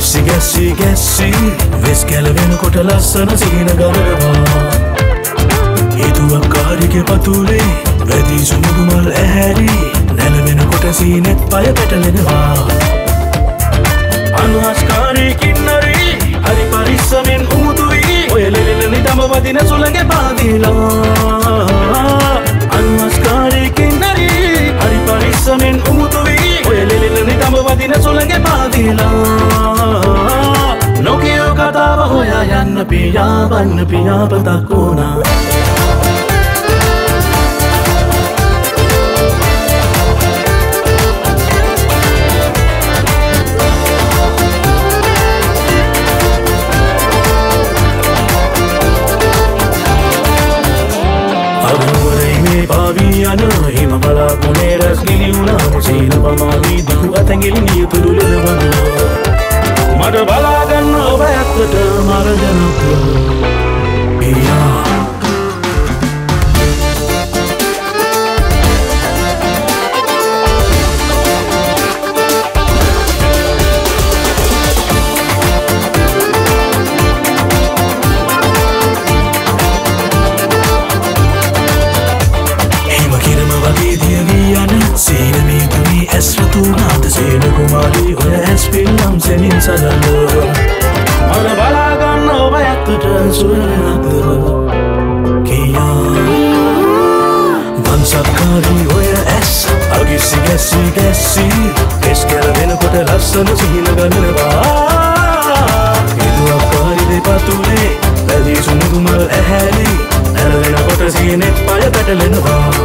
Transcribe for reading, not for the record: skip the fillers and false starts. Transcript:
අගිස්සි ගැස්සි ගැස්සි වෙස් කැලවෙනකොට ලස්සන සීන ගලනවා හේතුවක් කාරිගේ පතුලේ වැදී සුමුදු මල් ඇහැරි නැලවෙනකොට සීනෙත් පය පැටලෙනවා අනුහස්කාරී කින්නරි හරි පරිස්සමෙන් උමුතුයි ඔය ලෙලෙලනි දම වදින සුළඟේ පාදිලා අනුහස්කාරී කින්නරි හරි පරිස්සමෙන් උමුතුයි ඔය ලෙලෙලනි දම වදින සුළඟේ පාදිලා නොකියෝ කතාව හොයා යන්න පියාඹන්න පියාපතක් වුණා හිම බලා කොනේ රැස් ගිලිවුණා සීන පමාවී දුක අතැඟිලි නියුතුළු ලෙලවනවා මට බලාගන්න ඔබ ඇත්තට මරජනක පියා Senin sadalı Mara balagan oba yaktıdan surayaktı Kiya Bansakari oya es Agisi gesi gesi Eskera beni kote lassana sihina ganeva Idu akkari de patule Ladi sumudu mal eheli Nalvena kote sinet paya peteleneva